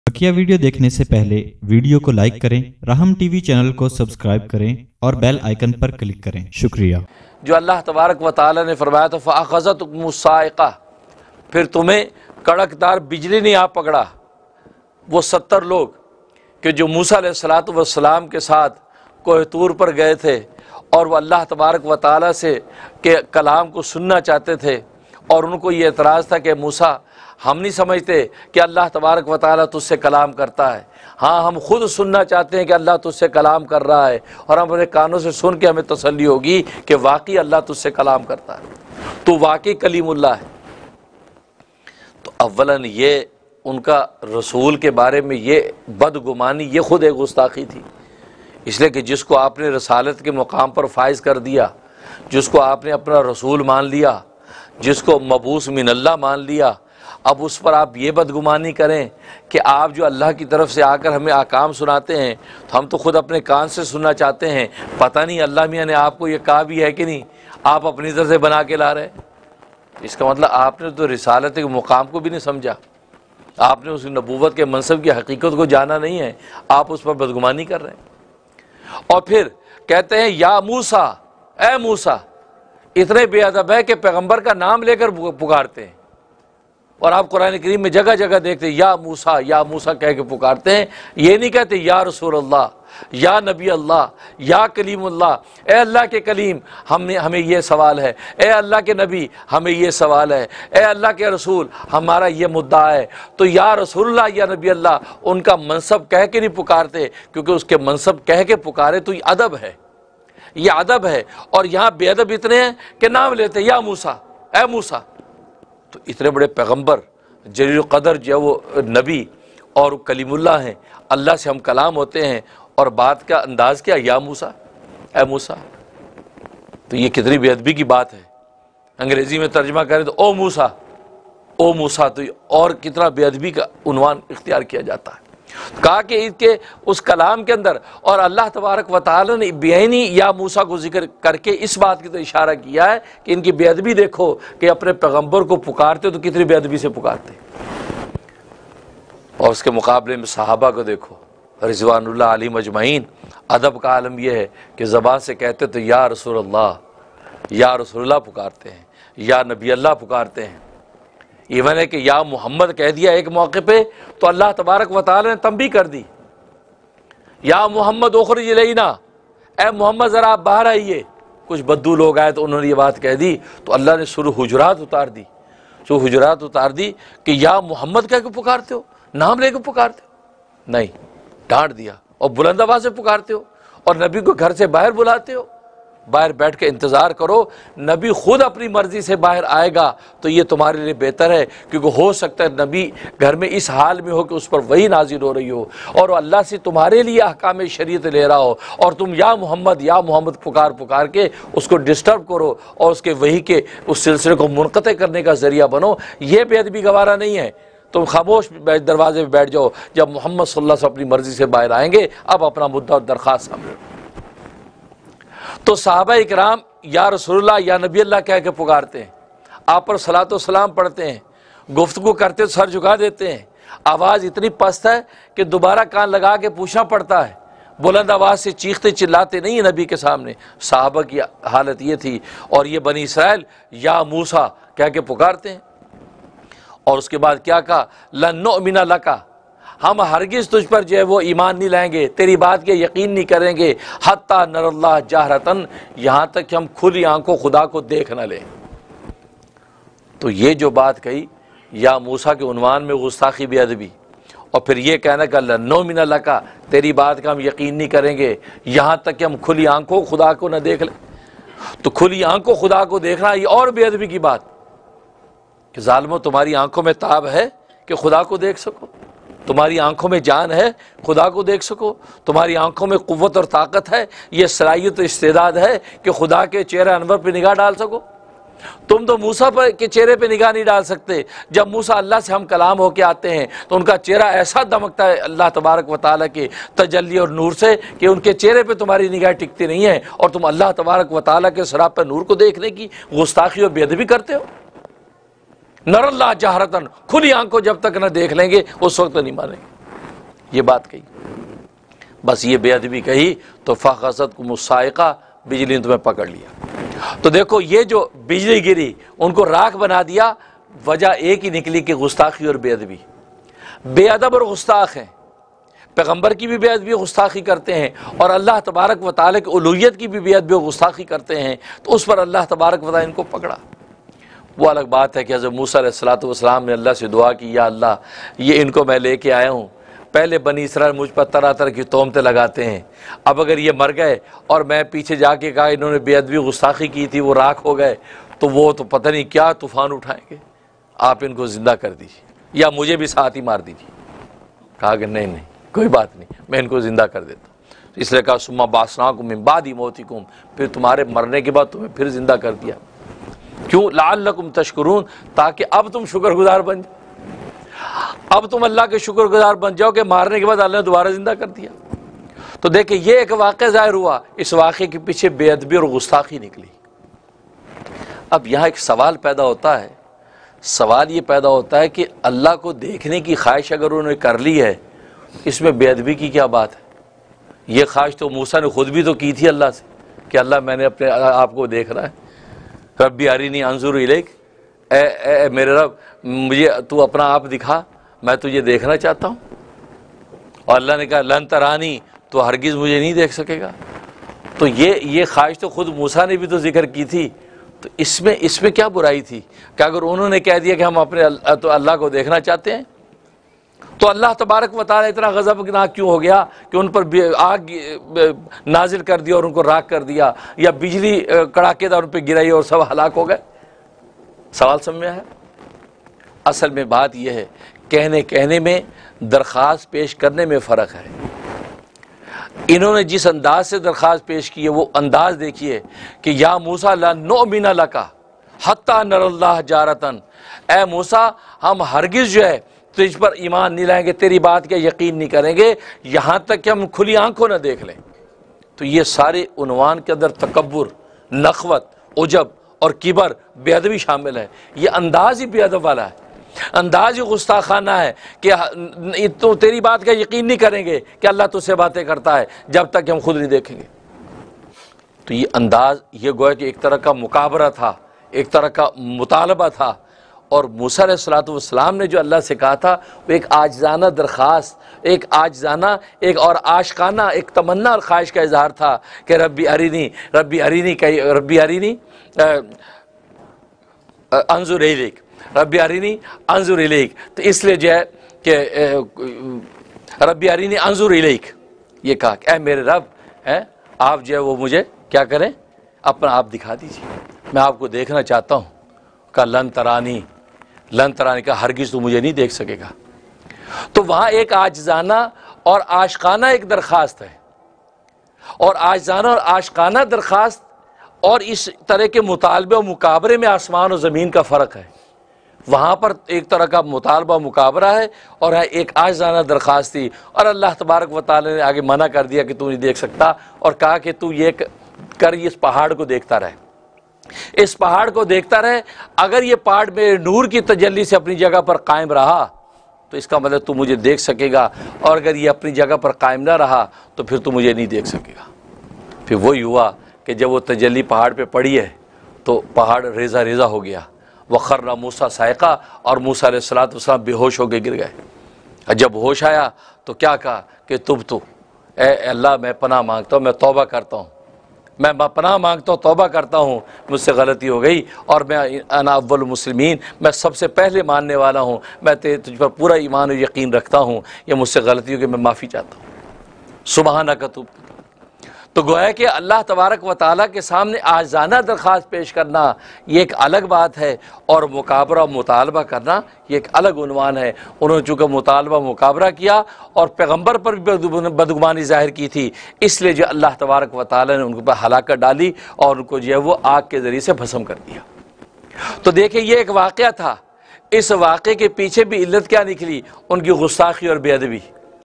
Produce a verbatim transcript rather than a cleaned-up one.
बकिया video देखने से पहले वीडियो को लाइक करें, राहम टीवी चैनल को सब्सक्राइब करें और बेल आइकन पर क्लिक करें। शुक्रिया। जो अल्लाह तबारक व तआला ने फरमाया था फ़अख़ज़तकुमुस्साइक़ा, फिर तुम्हें कड़कदार बिजली ने आ पकड़ा। वो सत्तर लोग कि जो मूसा अलैहिस्सलातु वस्सलाम के साथ कोह तूर पर गए थे और वह अल्लाह तबारक व तआला से के कलाम को सुनना चाहते थे और उनको ये एतराज़ था कि मूसा हम नहीं समझते कि अल्लाह तबारक व तआला तुझसे कलाम करता है। हाँ, हम खुद सुनना चाहते हैं कि अल्लाह तुझसे कलाम कर रहा है और हम अपने कानों से सुन के हमें तसल्ली होगी कि वाकई अल्लाह तुझसे कलाम करता है, तो वाकई कलीमुल्लाह है। तो अव्वलन ये उनका रसूल के बारे में ये बदगुमानी, ये खुद एक गुस्ताखी थी। इसलिए कि जिसको आपने रसालत के मुकाम पर फाइज कर दिया, जिसको आपने अपना रसूल मान लिया, जिसको मबूस मिनल्लाह मान लिया, अब उस पर आप ये बदगुमानी करें कि आप जो अल्लाह की तरफ से आकर हमें आकाम सुनाते हैं तो हम तो खुद अपने कान से सुनना चाहते हैं। पता नहीं अल्लाह मियाँ ने आपको ये कहा भी है कि नहीं, आप अपनी तरफ से बना के ला रहे हैं। इसका मतलब आपने तो रिसालत के मुकाम को भी नहीं समझा, आपने उस नबूवत के मनसब की हकीकत को जाना नहीं है, आप उस पर बदगुमानी कर रहे हैं। और फिर कहते हैं या मूसा, ए मूसा, इतने बेअदब है कि पैगंबर का नाम लेकर पुकारते हैं। और आप कुरान करीम में जगह जगह देखते हैं या मूसा या मूसा कह के पुकारते हैं। ये नहीं कहते या रसूल अल्लाह, या नबी अल्लाह, या कलीमुल्लाह। ए अल्लाह के कलीम, हमने हमें ये सवाल है। ए अल्लाह के नबी, हमें ये सवाल है। ए अल्लाह के रसूल, हमारा ये मुद्दा है। तो या रसूलुल्लाह या नबी अल्लाह उनका मनसब कह के नहीं पुकारते, क्योंकि उसके मनसब कह के पुकारे तो ये अदब है, ये अदब है। और यहाँ बेअदब इतने हैं कि नाम लेते या मूसा, ए मूसा। तो इतने बड़े पैगंबर, जलील क़दर जो वो नबी और कलीमुल्लाह हैं, अल्लाह से हम कलाम होते हैं और बात का अंदाज़ क्या, या मूसा, ए मूसा। तो ये कितनी बेअदबी की बात है। अंग्रेज़ी में तर्जमा करें तो ओ मूसा, ओ मूसा, तो और कितना बेअदबी का उन्वान इख्तियार किया जाता है। कहा कि इसके उस कलाम के अंदर और अल्लाह तबारक व तआला ने बेअनी या मूसा को जिक्र करके इस बात की तो इशारा किया है कि इनकी बेअदबी देखो कि अपने पैगंबर को पुकारते तो कितनी बेअदबी से पुकारते। और उसके मुकाबले में सहाबा को देखो, रिज़वानुल्लाह अलैहिम अजमईन। अदब का आलम यह है कि ज़बान से कहते तो या रसूल अल्लाह, या रसूलुल्लाह पुकारते हैं, या नबी अल्लाह पुकारते हैं। इवन है कि या मोहम्मद कह दिया एक मौके पे तो अल्लाह तबारक व तआला ने तंबीह कर दी, या मोहम्मद उखरिज इलैना, ए मोहम्मद ज़रा आप बाहर आइए। कुछ बद्दू लोग आए तो उन्होंने ये बात कह दी तो अल्लाह ने सूरह हुजुरात उतार दी, जो हुजुरात उतार दी कि या मोहम्मद कह के पुकारते हो, नाम लेके पुकारते हो, नहीं, डांट दिया। और बुलंद आवाज़ से पुकारते हो और नबी को घर से बाहर बुलाते हो। बाहर बैठ के इंतज़ार करो, नबी खुद अपनी मर्ज़ी से बाहर आएगा तो ये तुम्हारे लिए बेहतर है, क्योंकि हो सकता है नबी घर में इस हाल में हो कि उस पर वही नाजिल हो रही हो और अल्लाह से तुम्हारे लिए अहकाम शरीयत ले रहा हो और तुम या मोहम्मद या मोहम्मद पुकार पुकार के उसको डिस्टर्ब करो और उसके वही के उस सिलसिले को मुनक़ते करने का ज़रिया बनो। ये बेअदबी गवारा नहीं है। तुम खामोश दरवाजे में बैठ जाओ, जब मोहम्मद सल्लल्लाहु अलैहि वसल्लम अपनी मर्ज़ी से बाहर आएंगे अब अपना मुद्दा और दरख्वास्त सामने। तो सहाबा इकराम या रसूलुल्लाह या नबी अल्लाह कह के पुकारते हैं, आप पर सलातो सलाम पढ़ते हैं, गुफ्तगू करते सर झुका देते हैं। आवाज़ इतनी पस्त है कि दोबारा कान लगा के पूछना पड़ता है, बुलंद आवाज़ से चीखते चिल्लाते नहीं है नबी के सामने। सहाबा की हालत ये थी। और ये बनी इसराइल या मूसा कह के पुकारते हैं। और उसके बाद क्या कहा, लन नुअमिना लका, हम हरगिज़ तुझ पर जो है वो ईमान नहीं लाएंगे, तेरी बात के यकीन नहीं करेंगे, हत्ता नरल्लाह जहरतन, यहाँ तक कि हम खुली आंखों खुदा को देख न लें। तो ये जो बात कही या मूसा के उन्वान में गुस्ताखी बेअदबी, और फिर ये कहना कि लन नुअमिना लका, तेरी बात का हम यकीन नहीं करेंगे, यहाँ तक कि हम खुली आंखों खुदा को न देख लें। तो खुली आंखों खुदा को देखना ये और बेअदबी की बात कि ज़ालिमों तुम्हारी आंखों में ताब है कि खुदा को देख सको, तुम्हारी आंखों में जान है खुदा को देख सको, तुम्हारी आंखों में क़ुव्वत और ताकत है, ये सलाहियत और इस्तेदाद है कि खुदा के चेहरे अनवर पे निगाह डाल सको। तुम तो मूसा पर के चेहरे पे निगाह नहीं डाल सकते। जब मूसा अल्लाह से हम कलाम होके आते हैं तो उनका चेहरा ऐसा दमकता है अल्लाह तबारक व तआला के तजल्ली और नूर से कि उनके चेहरे पे तुम्हारी निगाह टिकती नहीं है और तुम अल्लाह तबारक व तआला के सरापा नूर को देखने की गुस्ताखी और बेअदबी करते हो। नरल्लाह जहरतन, खुली आंखों जब तक न देख लेंगे उस वक्त नहीं मानेंगे। یہ بات کہی، بس یہ بے ادبی کہی تو فَأَخَذَتْكُمُ الصَّاعِقَةُ، بجلی نے تمہیں پکڑ لیا۔ تو دیکھو یہ جو بجلی گری ان کو راکھ بنا دیا، وجہ ایک ہی نکلی کہ گستاخی اور بے ادبی۔ بے ادب اور گستاخ ہیں، پیغمبر کی بھی بے ادبی و گستاخی کرتے ہیں، اور اللہ تبارک و تعالیٰ کی الوہیت کی بھی بے ادبی و گستاخی کرتے ہیں، تو اس پر اللہ تبارک و تعالیٰ ان کو پکڑا۔ وہ الگ بات ہے کہ حضرت موسیٰ علیہ الصلوۃ والسلام نے اللہ سے دعا کی، یا اللہ یہ ان کو میں لے کے آیا ہوں، پہلے بنی اسرائیل مجھ پر طرح طرح کی تہمتیں لگاتے ہیں، اب اگر یہ مر گئے اور میں پیچھے جا کے کہا انہوں نے بے ادبی و گستاخی کی تھی وہ راکھ ہو گئے، تو وہ تو پتہ نہیں کیا طوفان اٹھائیں گے، آپ ان کو زندہ کر دیجیے یا مجھے بھی ساتھ ہی مار دیجیے۔ کہا کہ نہیں نہیں کوئی بات نہیں، میں ان کو زندہ کر دیتا ہوں۔ اس لیے کہا ثم بعثناکم من بعد موتکم، پھر تمہارے مرنے کے بعد تمہیں پھر زندہ کر دیا۔ کیوں؟ لعلکم تشکرون، تاکہ اب تم شکر گزار بن جاؤ، اب تم اللہ کے شکر گزار بن جاؤ کہ مارنے کے بعد اللہ نے دوبارہ زندہ کر دیا۔ تو دیکھیں یہ ایک واقعہ ظاہر ہوا، اس واقعے کے پیچھے بے ادبی اور گستاخی نکلی۔ اب یہاں ایک سوال پیدا ہوتا ہے، سوال یہ پیدا ہوتا ہے کہ اللہ کو دیکھنے کی خواہش اگر انہوں نے کر لی ہے، اس میں بے ادبی کی کیا بات ہے؟ یہ خواہش تو موسیٰ نے خود بھی تو کی تھی اللہ سے کہ اللہ میں نے اپنے آپ کو دیکھنا ہے، ربی ارینی انظر الیک، اے, اے, اے میرے رب مجھے تو اپنا آپ دکھا، میں تجھے دیکھنا چاہتا ہوں۔ اور اللہ نے کہا لن ترانی، تو ہرگز مجھے نہیں دیکھ سکے گا۔ تو یہ یہ خواہش تو خود موسیٰ نے بھی تو ذکر کی تھی، تو اس میں اس میں کیا برائی تھی کہ اگر انہوں نے کہہ دیا کہ ہم اپنے تو اللہ کو دیکھنا چاہتے ہیں، تو اللہ تبارک و تعالیٰ اتنا غضبناک کیوں ہو گیا کہ ان پر آگ نازل کر دیا اور ان کو راکھ کر دیا، یا بجلی کڑاکے دار ان پہ گرائی اور سب ہلاک ہو گئے؟ سوال سمجھ میں ہے؟ اصل میں بات یہ ہے، کہنے کہنے میں درخواست پیش کرنے میں فرق ہے۔ انہوں نے جس انداز سے درخواست پیش کی ہے وہ انداز دیکھیے کہ یا موسیٰ لن نؤمن لک حتی نری اللہ جارتن، اے موسیٰ ہم ہرگز جو ہے تجھ پر ایمان نہیں لائیں گے، تیری بات کا یقین نہیں کریں گے یہاں تک کہ ہم کھلی آنکھوں نہ دیکھ لیں۔ تو یہ سارے عنوان کے اندر تکبر، نخوت، عجب اور کبر، بے ادبی شامل ہے۔ یہ انداز ہی بے ادب والا ہے، انداز ہی گستاخانہ ہے کہ تو تیری بات کا یقین نہیں کریں گے کہ اللہ تجھ سے باتیں کرتا ہے جب تک کہ ہم خود نہیں دیکھیں گے۔ تو یہ انداز، یہ گویا کہ ایک طرح کا مکابرہ تھا، ایک طرح کا مطالبہ تھا، اور موسیٰ علیہ الصلوۃ والسلام نے جو اللہ سے کہا تھا وہ ایک عاجزانہ درخواست، ایک عاجزانہ ایک اور عاشقانہ ایک تمنا اور خواہش کا اظہار تھا کہ ربی ارینی ربی ارینی ربی ارینی انظر الیک، ربی ارینی انظر الیک۔ تو اس لیے جو ہے کہ ربی ارینی انظر الیک، یہ کہا کہ اے میرے رب ہے آپ جو ہے وہ مجھے کیا کریں، اپنا آپ دکھا دیجیے، میں آپ کو دیکھنا چاہتا ہوں۔ کہ لن ترانی، لن ترانی کا ہرگز تو مجھے نہیں دیکھ سکے گا۔ تو وہاں ایک عاجزانہ اور عاشقانہ ایک درخواست ہے، اور عاجزانہ اور عاشقانہ درخواست اور اس طرح کے مطالبے و مکابرے میں آسمان و زمین کا فرق ہے۔ وہاں پر ایک طرح کا مطالبہ مکابرہ ہے اور ایک عاجزانہ درخواست تھی، اور اللہ تبارک و تعالی نے آگے منع کر دیا کہ تو نہیں دیکھ سکتا، اور کہا کہ تو یہ کر اس پہاڑ کو دیکھتا رہے، اس پہاڑ کو دیکھتا رہے، اگر یہ پہاڑ میرے نور کی تجلی سے اپنی جگہ پر قائم رہا تو اس کا مطلب تو مجھے دیکھ سکے گا، اور اگر یہ اپنی جگہ پر قائم نہ رہا تو پھر تو مجھے نہیں دیکھ سکے گا۔ پھر وہی ہوا کہ جب وہ تجلی پہاڑ پہ پڑی ہے تو پہاڑ ریزہ ریزہ ہو گیا، وخر موسیٰ صاعقہ، اور موسیٰ علیہ الصلوۃ والسلام بے ہوش ہو کے گر گئے۔ اور جب ہوش آیا تو کیا کہا کہ تبت، اے اللہ میں پناہ مانگتا ہوں، میں توبہ کرتا ہوں، میں پناہ مانگتا ہوں، توبہ کرتا ہوں، مجھ سے غلطی ہو گئی، اور میں انا اول المسلمین، میں سب سے پہلے ماننے والا ہوں، میں تجھ پر پورا ایمان و یقین رکھتا ہوں، یہ مجھ سے غلطی ہو کہ میں معافی چاہتا ہوں، سبحانک تبت۔ تو گویا کہ اللہ تبارک و تعالیٰ کے سامنے عاجزانہ درخواست پیش کرنا یہ ایک الگ بات ہے، اور مکابرہ مطالبہ کرنا یہ ایک الگ عنوان ہے۔ انہوں نے چونکہ مطالبہ مکابرہ کیا اور پیغمبر پر بھی بدگمانی ظاہر کی تھی، اس لیے جو اللہ تبارک و تعالیٰ نے ان کے پر ہلاکت ڈالی اور ان کو جو ہے وہ آگ کے ذریعے سے بھسم کر دیا۔ تو دیکھیں یہ ایک واقعہ تھا، اس واقعے کے پیچھے بھی علت کیا نکلی، ان کی گستاخی اور بے ادبی۔